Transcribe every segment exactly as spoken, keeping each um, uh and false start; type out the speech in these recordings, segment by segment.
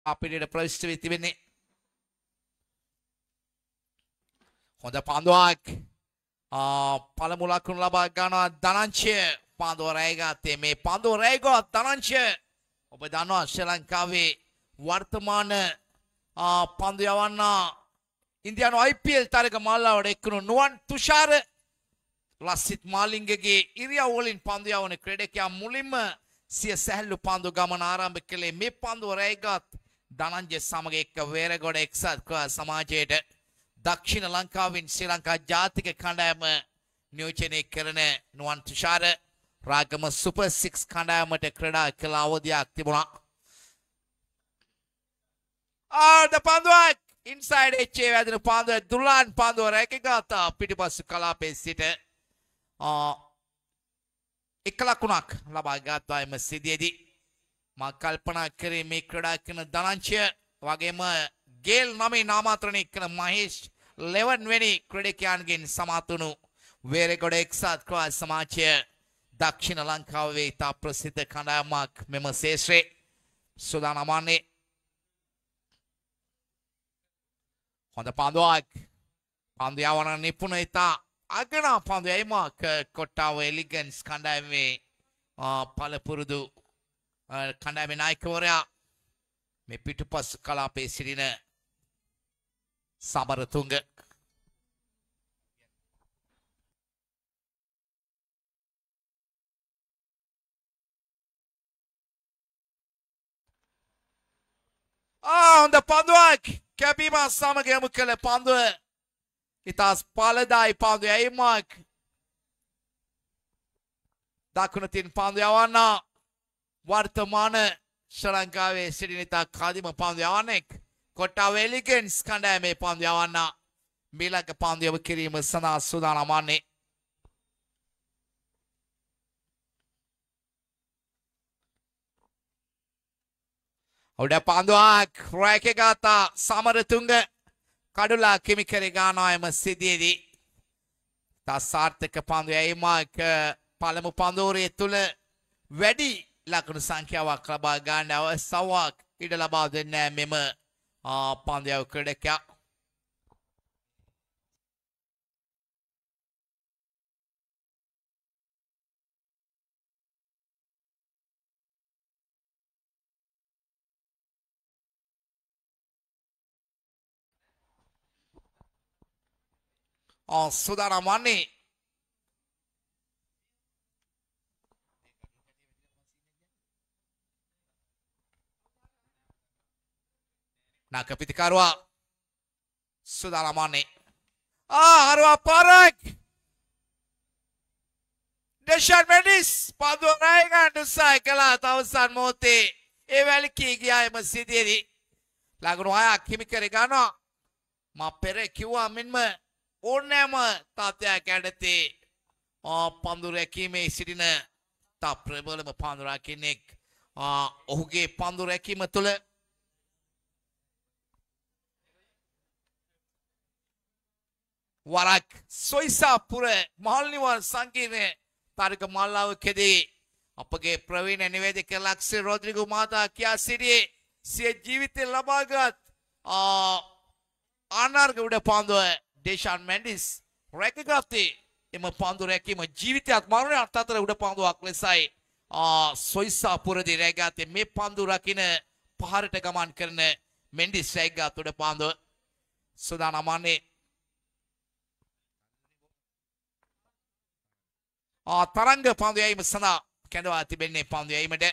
අපිට ප්‍රවිෂ්ඨ වෙ තිබෙන්නේ. හොඳ පන්දුවක්. පළමු ලකුණු ලබා ගන්නවා ධනංජය. පන්දුව රැගත්තේ මේ පන්දුව රැගුවා ධනංජය. ඔබ දන්නවා ශ්‍රී ලංකාවේ වර්තමාන පන්දු යවන්න ඉන්දියානු I P L තරග මාලාවට එක්වුණු නුවන් තුෂාර ලස්සිත් මාලිංගගේ ඉරියව් වලින් පන්දු යවන ක්‍රීඩකයා මුලින්ම සිය සැහැල්ලු පන්දු ගමන ආරම්භ කළේ මේ පන්දුව රැගත් ධනංජය සමග එක්ක වේරගොඩ එක්සත් සමාජයට දක්ෂිණ ලංකාවෙන් ශ්‍රී ලංකා ජාතික කණ්ඩායම නියෝජනය කරන නුවන් තුෂාර රාගම සුපර් සික්ස් කණ්ඩායමට ක්‍රීඩා කළ අවධියක් තිබුණා. ආ ද පන්දුවක් ඉන්සයිඩ් එච් ඒ වැදෙන පන්දුව දුලාන් පන්දුව රැකගත්තා පිටිපස්සු කලාපයේ සිට එක ලකුණක් ලබා ගත්තා එම සිදුවේදී. මා කල්පනා කරේ මේ ක්‍රීඩා කරන ධනංජය වගේම ගේල් නමේ නාමකරණය කළ මහේෂ් ලෙවන් වෙනි ක්‍රීඩකයන්ගෙන් සමත් වුණු වේරගොඩ එක්සත් සමාජය දක්ෂිණ ලංකාවේ ඉතා ප්‍රසිද්ධ කණ්ඩායමක් මෙම ශේෂ්ත්‍රයේ සූදානම් වන්නේ. හොඳ පන්දුවක්. පන්දු යවන නිපුණ ඉතා අගනා පන්දු යැවීමක් කොට්ටාව එලිගන්ස් කණ්ඩායමේ පළපුරුදු කණ්ඩායමේ නායකවරයා මේ පිටුපස් කලාපයේ සිටින සමරතුංග. හොඳ පන්දුවක්. කැපීම සමග යොමු කළ පන්දුව ඉතා පළදායි පන්දු යැවීමක්. දකුණ තින් පන්දු යවන්න වර්තමාන ශ්‍රී ලංකාවේ සිටින ඉතා කදිම පන්දු යවන්නෙක් කොට්ටාව එලිගන්ස් කණ්ඩායමේ පන්දු යවන්න මීළඟ පන්දු යොමු කිරීම සඳහා සූදානම් වන්නේ. උඩ පන්දුවක් රැකගත්තා සමරතුංග කඩුලා කිමිකරි ගන්නවා එම සිදුවේදී. තා සාර්ථක පන්දු යැවීමක් පළමු පන්දුරේ තුල වැඩි ලකුණු සංඛ්‍යාවක් ලබා ගන්න අවස්ථාවක් ඉඩ ලබා දෙන්නේ මෙම පන්දු යැවු ක්‍රීඩකයා. සූදානම් වන්නේ. නාක පිටිකරුවා සූදානම් වන්නේ. හරුවා පාරක් ඩෙෂන් මෙන්ඩිස් පන්දුව රැගන්න උත්සාහ කළා. අවසන් මොහොතේ ඒ වැලිකී ගියා එම සිදුවේදී. ලකුණු හයක් හිමි කර ගන්නවා. මා පෙර කිව්වා මෙන්ම ඕනෑම තත්ත්වයක් යටතේ පන්දු රැකීමේ සිටින තා ප්‍රබලම පන්දු රැකින්නෙක් ඔහුගේ පන්දු රැකීම තුළ වරක් සොයිසාපුර මහල්නිවල් සංකීර්ණය තරග මල්ලාවකදී අපගේ ප්‍රවීණ නිවේදක ලක්ෂ්‍ය රොද්රිගෝ මහතා කියා සිටියේ සිය ජීවිතය ලබාගත් ආනර්ග උඩ පන්දුව ඩෙෂන් මෙන්ඩිස් රැකගත්තේ එම පන්දු රැකීම ජීවිතයත් මරණයත් අතර උඩ පන්දුවක් ලෙසයි සොයිසාපුරදී රැගත්තේ. මේ පන්දු රකින පහරට ගමන් කරන මෙන්ඩිස් රැගත් උඩ පන්දුව සූදානම් වන්නේ. තරංග පන්දු යැවීම සඳහා කැඳවා තිබෙන්නේ පන්දු යැවීමට.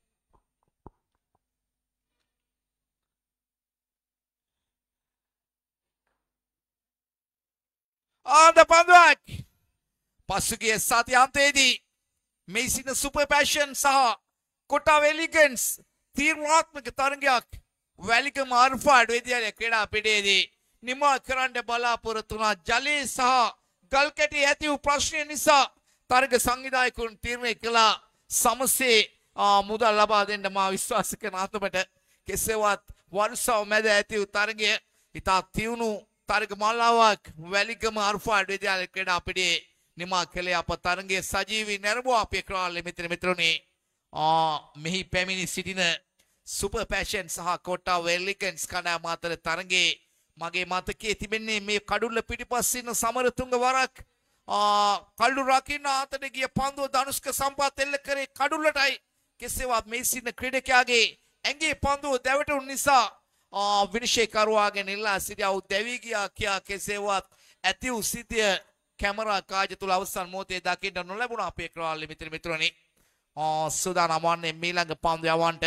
ආද පන්දුවක් පසුගිය සතියාන්තයේදී මේ සිටින සුපර් පැෂන් සහ කොට්ටාව එලිගන්ස් තීරණාත්මක තරගයක් වැලිකම අර්ෆාඩ් විද්‍යාලය ක්‍රීඩා පිටේදී නිමා කරන්න බලාපොරොත්තු වුණා. ජලයේ සහ ගල් කැටි ඇති වූ ප්‍රශ්නය නිසා තරග සංවිධායකයන් තීරණය කළා සමසේ මුදල් ලබා දෙන්න. මා විශ්වාස කරන අතමට කෙසේවත් වර්ෂාව මැද ඇති වූ තරගය ඉතා තියුණු තරග මාලාවක් වැලිගම අර්ෆාඩ් විද්‍යාලය ක්‍රීඩා පිටේ නිමා කළේ. අප තරගයේ සජීවී නැරඹුවා අපේ ක්‍රාල මිත්‍ර මිත්‍රෝනි. මෙහි පැමිණි සිටින සුපර් පැෂන් සහ කොට්ටාව එලිගන්ස් කණ්ඩායම අතර තරඟේ මගේ මතකයේ තිබෙන්නේ මේ කඩුල්ල පිටිපස්සේ ඉන්න සමරතුංග වරක් කඩුල්ල රකින්න අතට ගිය පන්දුව ධනුෂ්ක සම්පත් එල්ල කරේ කඩුල්ලටයි. කෙසේවත් මේ සින්න ක්‍රීඩකයාගේ ඇඟේ පන්දුව දැවටුණු නිසා විනිශ්චයකරුවාගෙන් ඉල්ලා සිටියා වූ දැවී ගියා කියා කෙසේවත් ඇති වූ සිටිය කැමරා කාර්ය තුල අවසන් මොහොතේ දකින්න නොලැබුණා අපේ ක්‍රාල්ලි මිත්‍ර මිත්‍රෝනි. සූදානම් වන්නේ මීළඟ පන්දු යවන්නට.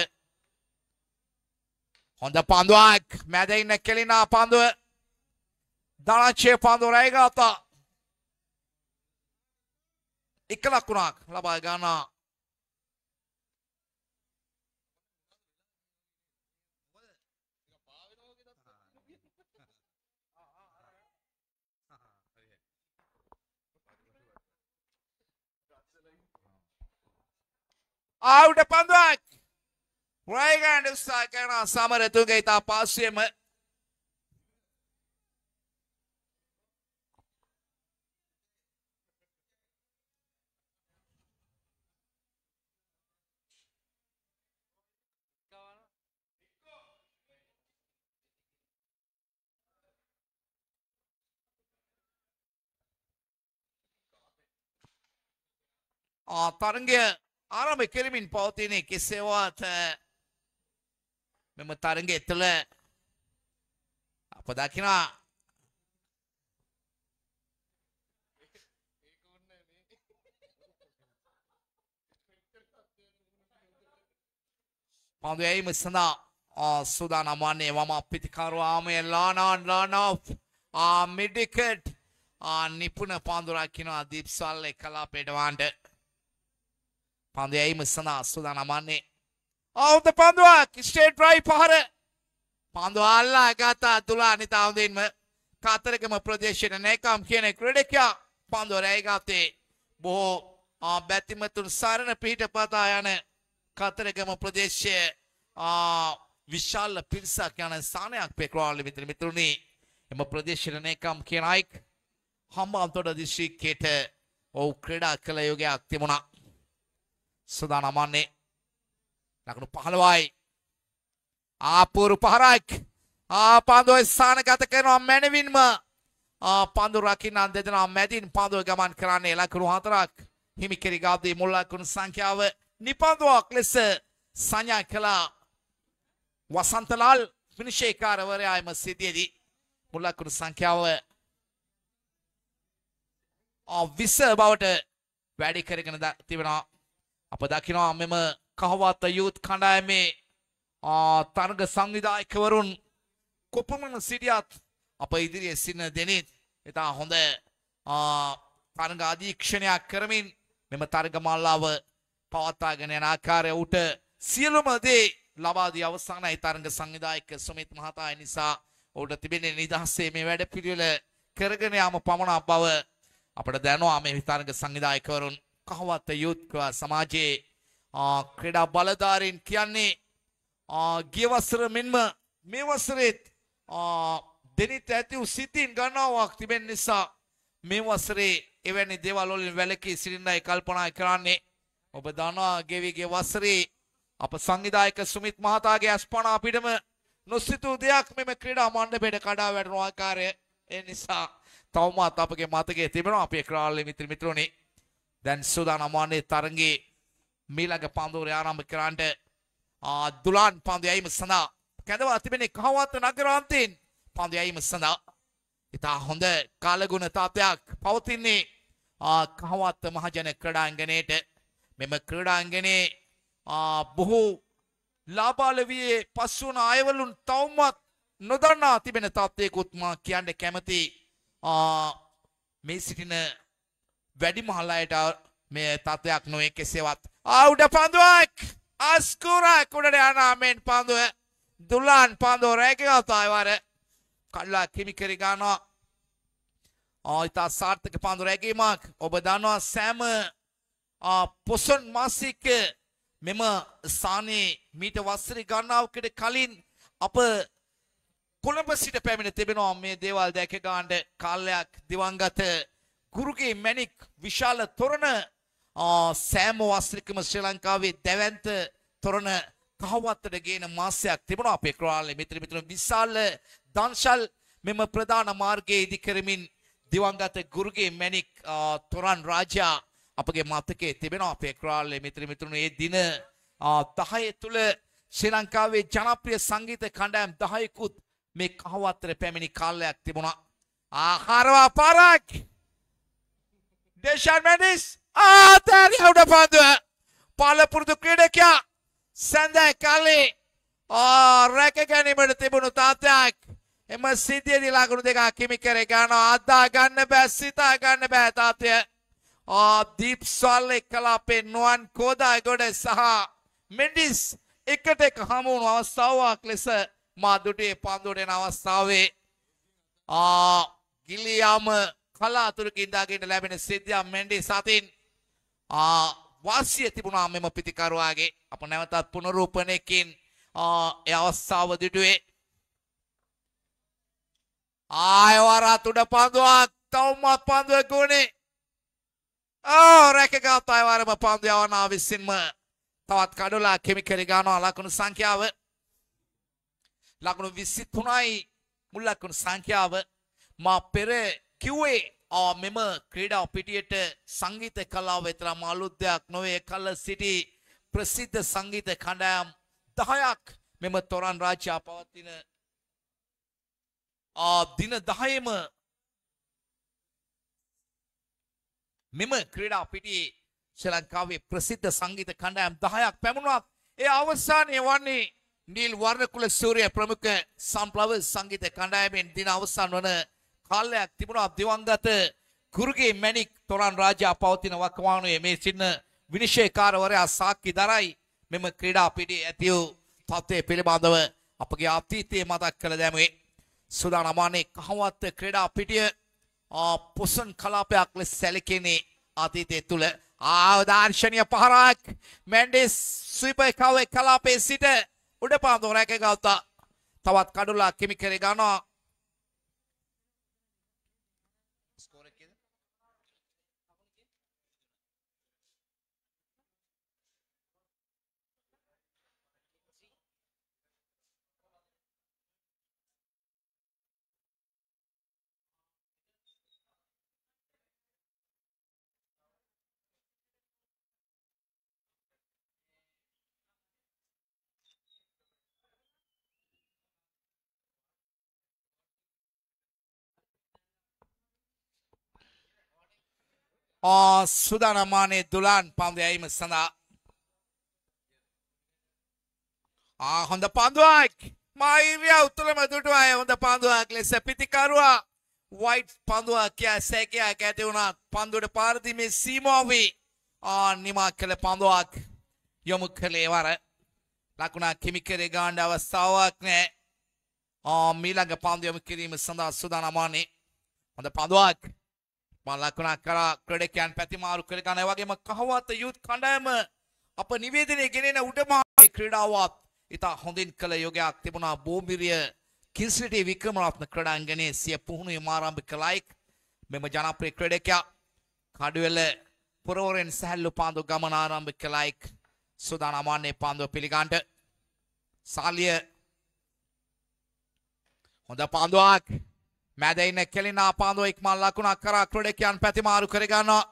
හොඳ පන්දුවක් මැද ඉන්න කෙලිනා පන්දුව ධනංජය පන්දුව රැගාතා. එක ලකුණක් ලබා ගන්නා. Out of Panduak. Raigan is like a summer to get up past him. Ah, Taranga. ආරම්භ කෙරමින් පවතින කෙසේවත් මෙම තරඟය තුළ අප දකිනවා පන්දු යැවීම සඳහා සූදානම් වන්නේ වම පිතිකරුවාමේ ලානාන් ලානෝෆ් මිඩ්විකට් නිපුණ පන්දු රකිනවා දීප්සල්ලේ කලාපයට වන්ට. පන්දු යැවීම සඳහා සූදානම් වන්නේ. අවුද පන්දුවක් ස්ට්‍රේට් රයිට් පහර. පන්දුව අල්ලා ගත්තා තුලා නිතා හොඳින්ම කතරගම ප්‍රදේශයේ නේකම් කියන ක්‍රීඩකයා පන්දුව රැගාතේ බොහෝ බැතිමතුන් සරණ පිහිට පතා යන කතරගම ප්‍රදේශයේ විශාල පිරිසක් යන ස්ථානයක් පෙක්‍රාලි මිත්‍ර මිතුරුනි. එම ප්‍රදේශයේ නේකම් කියන අයෙක් හම්බන්තොට දිස්ත්‍රික්කයට ඔව් ක්‍රීඩා කළ යුගයක් තිබුණා. සූදානම් වන්නේ ලකුණු පහළොවයි. ආපුරු පහරක් පන්දුව ස්ථානගත කරනවා මැනවින්ම පන්දු රකින්න දෙදෙනා මැදින් පන්දුව ගමන් කරන්නේ ලකුණු හතරක් හිමි කෙරි ගාදී මුල් ලකුණු සංඛ්‍යාව නිපන්දුවක් ලෙස සංඥා කළා වසන්තලාල් විනිශ්චයකාරවරයා එම සිටියේදී මුල් ලකුණු සංඛ්‍යාව විස බවට වැඩි කරගෙන තිබෙනවා. අප දකිනවා මෙම කහවත යුත් කණ්ඩායමේ තරග සංවිධායකවරුන් කොපමණ සිටියත් අප ඉදිරියේ සිටින දෙනෙත් ඉතා හොඳ තරග අධීක්ෂණයක් කරමින් මෙම තරග මාලාව පවත්වාගෙන යන ආකාරය උට සියලුම දේ ලබා දී අවසානයි තරග සංවිධායක සුමිත් මහතා. ඒ නිසා ඔහුට තිබෙන්නේ නිදහසේ මේ වැඩ පිළිවෙල කරගෙන යාම පමණක් බව අපට දැනුවා. මේ තරග සංවිධායකවරුන් කහවත යුත් සමාජයේ ක්‍රීඩා බලධාරීන් කියන්නේ ගිය වසර මෙන්ම මේ වසරේත් දෙනිත ඇති වූ සිතින් ගණනාවක් තිබෙන නිසා මේ වසරේ එවැනි දේවල් වලින් වැළකී සිටින්නයි කල්පනා කරන්නේ. ඔබ දන්නවා ගෙවිගේ වසරේ අප සංවිධායක සුමිත් මහතාගේ අස්පනා පිටම නොසිතූ දෙයක් මෙම ක්‍රීඩා මණ්ඩපයට කඩා වැටෙන ආකාරය. ඒ නිසා තවමත් අපගේ මතකයේ තිබෙනවා අපේ ක්‍රාල්ලි මිත්‍ර මිත්‍රෝනි. දැන් සූදානම් වන්නේ තරඟේ මීළඟ පන්දුවර ආරම්භ කරන්නට දුලාන් පන්දු යැවීම සඳහා කැඳවා තිබෙන්නේ කහවත නගරාන්තයෙන් පන්දු යැවීම සඳහා ඉතා හොඳ කාලගුණ තත්ත්වයක් පවතින්නේ කහවත මහජන ක්‍රීඩාංගණයට. මෙම ක්‍රීඩාංගණයේ බොහෝ ලාබාලවියේ පස්වන අයවලුන් තවමත් නොදන්නා තිබෙන තත්ත්වයකුත් මා කියන්න කැමති. මේ සිටින වැඩිමහල් අයට මේ තත්ත්වයක් නොවේ. කෙසේවත් ආ උඩ පන්දුවක් අස්කුරක් උඩට යන මෙන් පන්දුව දුලාන් පන්දුව රැකගත්තා. වර කල්ලා කිමි කරි ගන්නවා. ඉතා සාර්ථක පන්දු රැකීමක්. ඔබ දන්නවා සෑම පොසොන් මාසික මෙම ස්ථානයේ මීට වසරේ ගණනාවකට කලින් අප කොළඹ සිට පැමිණ තිබෙනවා මේ දේවල් දැක ගන්නට. කාලයක් දිවංගත ගුරුගේ මැණික් විශාල තොරණ සෑම වසරකම ශ්‍රී ලංකාවේ දැවැන්ත තොරණ කහවත්තට ගේන මාසයක් තිබුණා අපේ ක්‍රාලේ මිත්‍ර මිත්‍රුන් විශාල දන්ශල් මෙම ප්‍රධාන මාර්ගයේ ඉදි කරමින් දිවංගත ගුරුගේ මැණික් තොරන් රාජා අපගේ මතකයේ තිබෙනවා අපේ ක්‍රාලේ මිත්‍ර මිත්‍රුන් ඒ දින දහය තුල ශ්‍රී ලංකාවේ ජනප්‍රිය සංගීත කණ්ඩායම් දහයකුත් මේ කහවත්තට පැමිණි කාලයක් තිබුණා. ආහාරවා පාරක් දේශන් මෙන්ඩිස් ආතරි උඩ පන්දුව පාලපුරුදු ක්‍රීඩකයා සඳයි කාලේ රැක ගැනීමට තිබුණු තාතයක් එම සිද්ධියේදී ලකුණු දෙකක් හිමි කර ගන්නවා. අදා ගන්න බෑ සිතා ගන්න බෑ තාතය. දීප් සල්ලේ කලාපේ නුවන් කෝදාගොඩ සහ මෙන්ඩිස් එකට එක හමු වුණු අවස්ථාවක් ලෙස මා දුටුවේ පන්දුවට එන අවස්ථාවේ ගිලියාම කලාතුරකින් දාගෙන ලැබෙන සිද්ධියක් මෙන්ඩිස් අතින් වාසිය තිබුණා මෙම පිතිකරුවාගේ. අප නැවතත් පුනරූපණයකින් ඒ අවස්ථාව දුටුවේ. ආය වරත් උඩ පන්දුවක් තවමත් පන්දුව ගුණේ රැකගත් අයවරම පන්දු යවනා විසින්ම තවත් කඩුලා කෙමිකරි ගන්නවා. ලකුණු සංඛ්‍යාව ලකුණු විසි තුනයි මුල් ලකුණු සංඛ්‍යාව. මා පෙර කිව්වේ මෙම ක්‍රීඩා පිටියට සංගීත කලාව විතරම අලුත් දෙයක් නොවේ. කල සිටි ප්‍රසිද්ධ සංගීත කණ්ඩායම් දහයක් මෙම තොරන් රාජ්‍ය පවතින දින දහයම මෙම ක්‍රීඩා පිටියේ ශ්‍රී ලංකාවේ ප්‍රසිද්ධ සංගීත කණ්ඩායම් දහයක් පැමුණුවත් ඒ අවසානයේ වන්නේ නිල් වර්ණකුල සූර්ය ප්‍රමුඛ සම්ප්ලව සංගීත කණ්ඩායමෙන් දින අවසන් වන කාලයක් තිබුණා. දිවංගත ගුරුගේ මැණික් තොරන් රාජා පවතින වකවානුවේ මේ සිටින විනිශ්චයකාරවරයා සාක්ෂි දරයි මෙම ක්‍රීඩා පිටියේ ඇති වූ තත්ත්වය පිළිබඳව අපගේ අතීතයේ මතක් කළ දැමුවේ. සූදානම් වන්නේ කහවත්ත ක්‍රීඩා පිටිය පොසන් කලාපයක් ලෙස සැලකෙන්නේ අතීතය තුල. ආදර්ශනීය පහරක් මෙන්ඩිස් ස්වීපර් කවේ කලාපයේ සිට උඩ පාන්දුව රැකගත්තා. තවත් කඩුලා කිමි කර ගන්නවා. සුදානමානේ දුලාන් පන්දු යැවීම සඳහා හොඳ පන්දුවක් මයිරියා උතුළම දුටුවා. හොඳ පන්දුවක් ලෙස පිතිකරුවා වයිට් පන්දුවක් කියා සැකයක් ඇති වුණා. පන්දුවට පාරදීමේ සීමාවේ නිමා කළ පන්දුවක් යොමු කළේ වර ලකුණක් හිමි කර ගන්න අවස්ථාවක් නැහැ. මීළඟ පන්දු යොමු කිරීම සඳහා සුදානමානේ හොඳ පන්දුවක් ලකුණක් කරා ක්‍රීඩකයන් පැතිමාරු කර ගන්න. ඒ වගේම කහවත්ත යුත් කණ්ඩායම අප නිවේදනය ගෙනෙන උඩමාලේ ක්‍රීඩාවත් ඉතා හොඳින් කළ යෝගයක් තිබුණා. බෝම්බිරිය කිස්ලිටි වික්‍රමරත්න ක්‍රීඩාංගණයේ සිය පුහුණුවීම ආරම්භ කළායික් මෙම ජනප්‍රිය ක්‍රීඩකයා කඩුවෙල පුරවරෙන් සැහැල්ලු පාන්දු ගමන ආරම්භ කළායික්. සූදානම් වන්නේ පාන්දුව පිළිගන්නට. සාලිය හොඳ පාන්දුවක් මැද ඉන්න කෙලිනා පාන්දුව ඉක්මන් ලකුණක් කරා ක්‍රීඩකයන් පැතිමාරු කර ගන්නවා.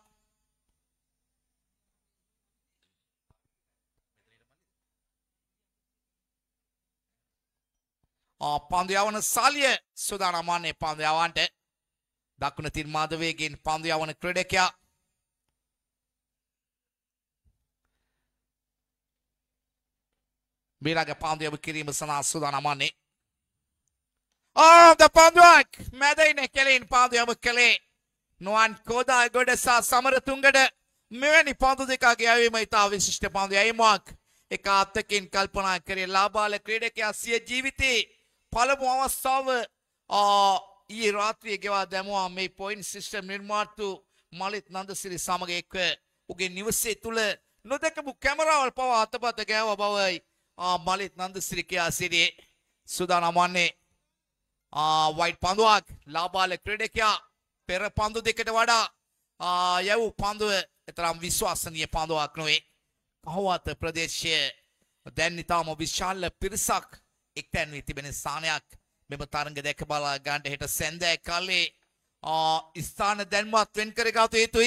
පාන්දු යවන සාලිය සූදානම් වන්නේ පාන්දු යවන්නට. දකුණ තින් මාධවේගෙන් පාන්දු යවන ක්‍රීඩකයා මීළඟ පාන්දු යොමු කිරීම සඳහා සූදානම් වන්නේ. ද පාන්දුවක් මැද ඉන්න කෙලින් පාන්දු යොමු කළේ නුවන් කෝදාගොඩ සහ සමරතුංගට. මෙවැනි පාන්දු දෙකක් යැවීම ඉතා විශිෂ්ට පාන්දු යැවීමක්. එක අතකින් කල්පනා කරේ ලාබාල ක්‍රීඩකයා සිය ජීවිතේ පළමු අවස්ථාව ඊයේ රාත්‍රියේ ගෙවා දැමුවා. මේ පොයින්ට් සිස්ටම් නිර්මාතෘ මලිත් නන්දසිරි සමග එක්ව උගේ නිවසේ තුල නොදකපු කැමරාවල් පවා අතපත ගෑව බවයි මලිත් නන්දසිරි කියා සිටියේ. සූදානම් වන්නේ වයිට් පන්දුවක් ලාබාල ක්‍රීඩකයා පෙර පන්දු දෙකට වඩා යවූ පන්දුව එතරම් විශ්වාසනීය පන්දුවක් නොවේ. කහවත්ත ප්‍රදේශයේ දැන් ඊටම විශාල පිරිසක් එක්තැන් වී තිබෙන ස්ථානයක් මෙම තරඟ දැක බලා ගන්නට හෙට සැන්දෑ කාලේ ස්ථාන දැන්වත් වෙන් කරගත යුතුයි.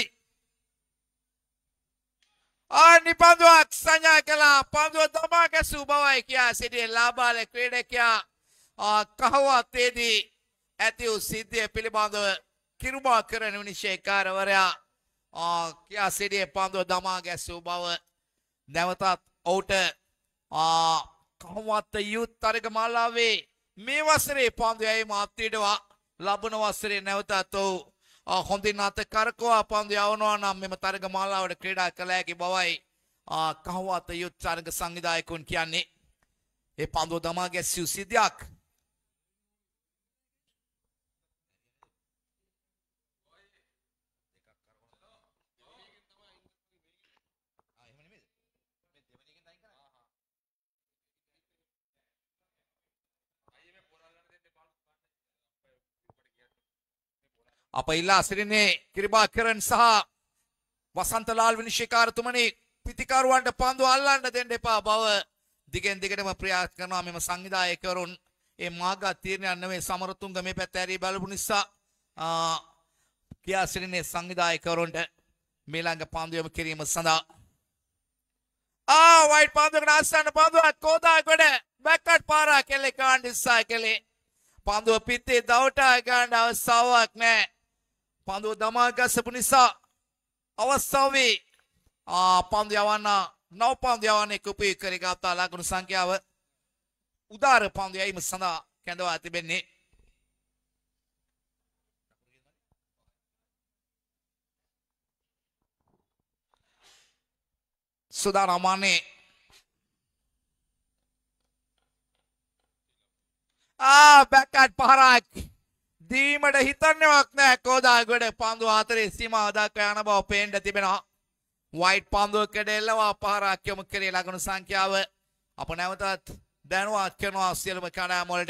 ආනි පන්දුවක් සංඥා කළා. පන්දුව දමා ගැසූ බවයි කියා සිටියේ ලාබාල ක්‍රීඩකයා කහවත්තේදී ඇති වූ සිද්ධිය පිළිබඳව කිරුමා කරන විනිශ්චයකාරවරයා කියා සිටියේ පන්දුව දමා ගැසූ බව. නැවතත් ඔහුට කහවත්ත යුත් තරග මාලාවේ මේ වසරේ පන්දු යැවීම අත්විඳවා ලබන වසරේ නැවතත් ඔහු හොඳින් අත කරකවා පන්දු යවනවා නම් මෙම තරග මාලාවට ක්‍රීඩා කළ හැකි බවයි කහවත්ත යුත් තරග සංවිධායකුන් කියන්නේ. ඒ පන්දුව දමා ගැසූ සිද්ධියක්. අප ඉල්ලා සිටින්නේ කිරිබාකරන් සහ වසන්තලාල් විනිශ්චයකාරතුමනි පිතිකරුවන්ට පන්දු අල්ලන්න දෙන්න එපා බව දිගෙන් දිගටම ප්‍රයාස කරනවා මෙම සංවිධායකවරුන්. ඒ මාගත් තීරණයක් නෙවෙයි සමරතුංග මේ පැත්ත ඇරී බලපු නිසා කියා සිටින්නේ සංවිධායකවරුන්ට මේ ළඟ පන්දු යොමු කිරීම සඳහා. ආ වයිට් පන්දුවකට ආසන්න පන්දුවක් කෝදාගොඩ බැක්කට් පාරා කෙල්ලේ කාණ්ඩිස්සා කෙලේ පන්දුව පිටේ දවටා ගන්න අවස්ථාවක් නැහැ. පන්දුව දමා ගසපු නිසා අවස්ථාවේ පන්දු යවන්න නව පන්දු යවන්නේ කුපී කරගත්තා ලකුණු සංඛ්‍යාව උදාර පන්දු යැවීම සඳහා කැඳවා තිබෙන්නේ. සුදානමානේ ආ බැක්කට් පහරක් දීමට හිතන්නේවත් නැහැ. කෝදාගොඩ පන්දු අතරේ සීමාව දක්වා යන බව පේන්න තිබෙනවා. වයිට් පන්දුවකට එල්ලවා පහරක් යොමු කරේ ලකුණු සංඛ්‍යාව අප නැවතත් දැනුවත් කරනවා සියලුම කණ්ඩායම් වලට.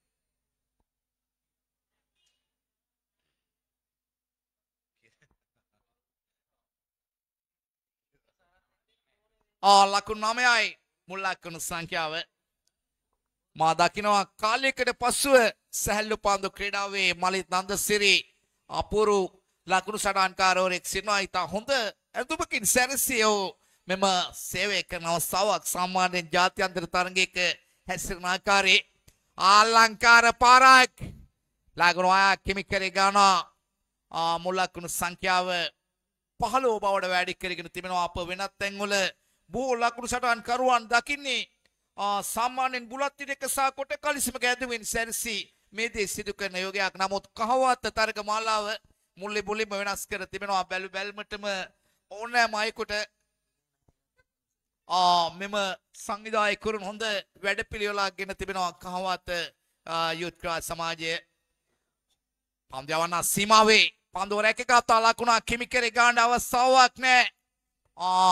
ආ ලකුණු නවයයි මුල් ලකුණු සංඛ්‍යාව. මා දකිනවා කාලයකට පසුව සැහැල්ලු පන්දු ක්‍රීඩාවේ මලිත් නන්දසිරි අපූරු ලකුණු සටහන්කාරවරයෙක් සිටිනවා. ඉතා හොඳ ඇඳුමකින් සැරසී ඔහු මෙම සේවය කරන අවස්ථාවක් සාමාන්‍යයෙන් ජාත්‍යන්තර තරගයක හැසිරෙන ආකාරයේ ආලංකාර පාරක් ලකුණු හයක් හිමි කර ගන්නවා. මුල් ලකුණු සංඛ්‍යාව පහළොව බවට වැඩි කරගෙන තිබෙනවා. අප වෙනත් තැන්වල බොහෝ ලකුණු සටහන්කරුවන් දකින්නේ සාමාන්‍යයෙන් බුලත් ඉඩක සහ කොට කලිසමක ඇඳුමින් සැරසී මේ දේ සිදු කරන යෝගයක්. නමුත් කහවත්ත තරග මාලාව මුල්ලි මුලින්ම වෙනස් කර තිබෙනවා. බැලු බැල්මටම ඕනෑම අයෙකුට මෙම සංවිධායකවරුන් හොඳ වැඩපිළිවෙලක් ගෙන තිබෙනවා. කහවත්ත යුත් ක්‍රීඩා සමාජය පන්දු යවන්න සීමාවේ පන්දුව රැකගත්තා ලකුණක් හිමි කර ගන්න අවස්ථාවක් නැහැ.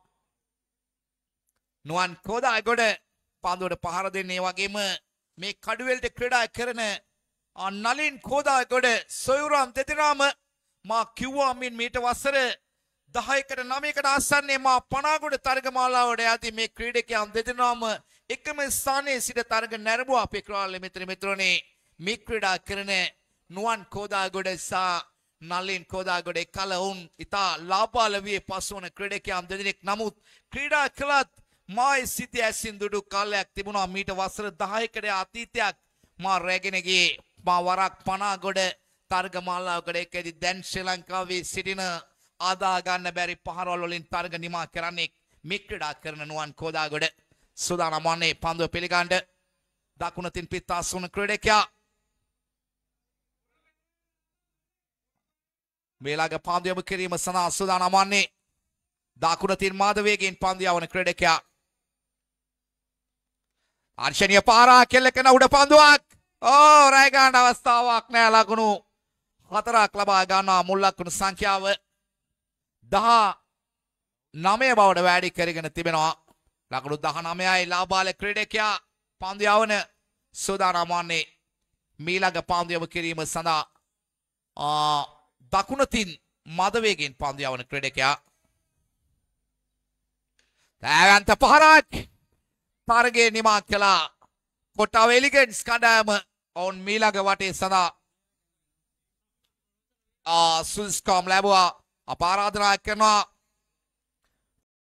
නුවන් කෝදාගොඩ පන්දුවට පහර දෙන්නේ වගේම මේ කඩුවෙල්ට ක්‍රීඩා කරන නලින් කෝදාගොඩ සොයුරම් දෙදෙනාම මා කිව්වා මින් මීට වසර දහයකට නවයකට ආසන්නයේ මා පනාගොඩ තරග මාලාවට යති මේ ක්‍රීඩකයන් දෙදෙනාම එකම ස්ථානයේ සිට තරග නැරඹුවා. අපේ ක්‍රීඩා මිත්‍ර මිත්‍රෝනේ මේ ක්‍රීඩා කරන නුවන් කෝදාගොඩ සහ නලින් කෝදාගොඩ කලවුන් ඉතා ලාබාලවියේ පසුවන ක්‍රීඩකයන් දෙදෙනෙක්. නමුත් ක්‍රීඩා කළත් මා සිටි ඇසින් දුඩු කාලයක් තිබුණා. මීට වසර දහයකට අතීතයක් මා රැගෙන ගියේ මා වරක් පනාගොඩ තරග මාලාවකට එකදී දැන් ශ්‍රී ලංකාවේ සිටින ආදා ගන්න බැරි පහරවල් වලින් තරග නිමා කරන්නේ මේ ක්‍රීඩා කරන නුවන් කෝදාගොඩ. සූදානම් වන්නේ පන්දුව පිළිගන්න දකුණතින් පිටාස් වුණ ක්‍රීඩකයා මේ ළඟ පන්දු යොමු කිරීම සඳහා සූදානම් වන්නේ දකුණතින් මාධවේගෙන් පන්දු යවන ක්‍රීඩකයා. අර්ශනීය පාරා කෙල්ල කරන උඩ පන්දුවක් ඕ රැය ගන්න අවස්ථාවක් නෑ. ලකුණු හතරක් ලබා ගන්නවා. මුල් ලකුණු සංඛ්‍යාව දහ නවය බවට වැඩි කරගෙන තිබෙනවා. ලකුණු දහ නවයයි ලාබාල ක්‍රීඩකයා පන්දු යවන සූදානම් වන්නේ මීළඟ පන්දු යොමු කිරීම සඳහා දකුණතින් මදවේගෙන් පන්දු යවන ක්‍රීඩකයා. තෑවන්ත පහරක් තරගයේ නිමා කළා. කොට්ටාව එලිගන්ස් කණ්ඩායම ඔවුන් මීළඟ වටේ සඳහා ආ සුල්ස්කම් ලැබුවා. අප ආරාධනා කරනවා